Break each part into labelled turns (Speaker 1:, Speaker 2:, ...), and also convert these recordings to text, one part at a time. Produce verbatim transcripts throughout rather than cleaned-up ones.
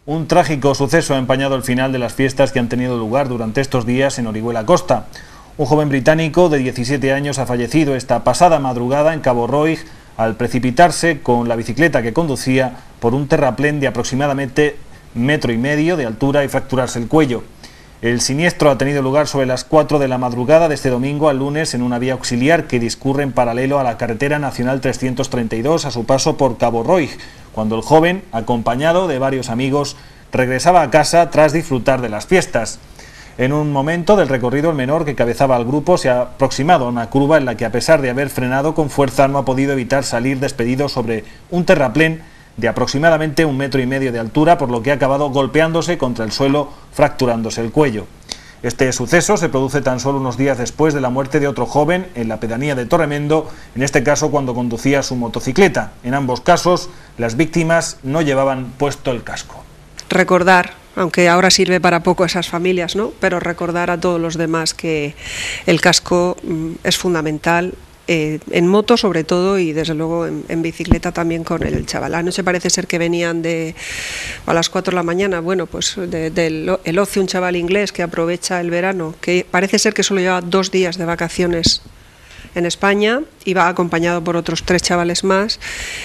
Speaker 1: Un trágico suceso ha empañado el final de las fiestas que han tenido lugar durante estos días en Orihuela Costa. Un joven británico de diecisiete años ha fallecido esta pasada madrugada en Cabo Roig al precipitarse con la bicicleta que conducía por un terraplén de aproximadamente metro y medio de altura y fracturarse el cuello. El siniestro ha tenido lugar sobre las cuatro de la madrugada de este domingo al lunes en una vía auxiliar que discurre en paralelo a la carretera nacional trescientos treinta y dos a su paso por Cabo Roig, cuando el joven, acompañado de varios amigos, regresaba a casa tras disfrutar de las fiestas. En un momento del recorrido, el menor que cabezaba al grupo se ha aproximado a una curva en la que, a pesar de haber frenado con fuerza, no ha podido evitar salir despedido sobre un terraplén de aproximadamente un metro y medio de altura, por lo que ha acabado golpeándose contra el suelo, fracturándose el cuello. Este suceso se produce tan solo unos días después de la muerte de otro joven en la pedanía de Torremendo, en este caso cuando conducía su motocicleta. En ambos casos, las víctimas no llevaban puesto el casco.
Speaker 2: Recordar, aunque ahora sirve para poco a esas familias, ¿no?, pero recordar a todos los demás que el casco mm, es fundamental. Eh, en moto sobre todo y desde luego en, en bicicleta también con el chaval. Anoche parece ser que venían de a las cuatro de la mañana, bueno, pues de, de el ocio, un chaval inglés que aprovecha el verano, que parece ser que solo lleva dos días de vacaciones en España y va acompañado por otros tres chavales más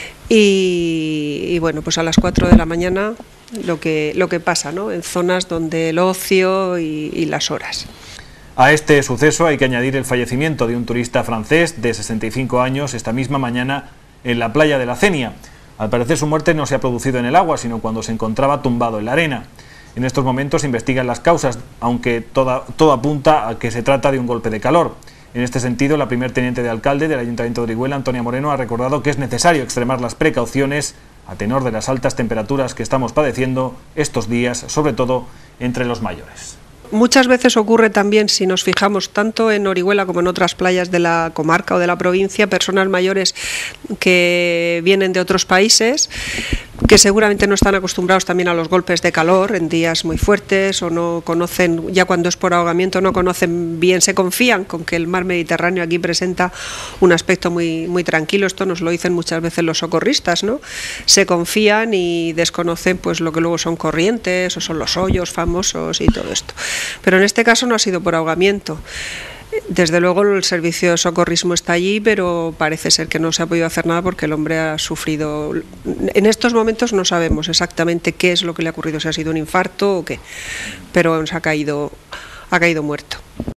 Speaker 2: y, y bueno, pues a las cuatro de la mañana lo que, lo que pasa, ¿no?, en zonas donde el ocio y, y las horas.
Speaker 1: A este suceso hay que añadir el fallecimiento de un turista francés de sesenta y cinco años esta misma mañana en la playa de la Cenia. Al parecer su muerte no se ha producido en el agua, sino cuando se encontraba tumbado en la arena. En estos momentos se investigan las causas, aunque toda, todo apunta a que se trata de un golpe de calor. En este sentido, la primer teniente de alcalde del Ayuntamiento de Orihuela, Antonia Moreno, ha recordado que es necesario extremar las precauciones a tenor de las altas temperaturas que estamos padeciendo estos días, sobre todo entre los mayores.
Speaker 2: Muchas veces ocurre también, si nos fijamos tanto en Orihuela como en otras playas de la comarca o de la provincia, personas mayores que vienen de otros países, que seguramente no están acostumbrados también a los golpes de calor en días muy fuertes o no conocen, ya cuando es por ahogamiento no conocen bien, se confían con que el mar Mediterráneo aquí presenta un aspecto muy, muy tranquilo. Esto nos lo dicen muchas veces los socorristas, ¿no? Se confían y desconocen pues lo que luego son corrientes o son los hoyos famosos y todo esto. Pero en este caso no ha sido por ahogamiento. Desde luego el servicio de socorrismo está allí, pero parece ser que no se ha podido hacer nada porque el hombre ha sufrido. En estos momentos no sabemos exactamente qué es lo que le ha ocurrido, si ha sido un infarto o qué, pero se ha caído, ha caído muerto.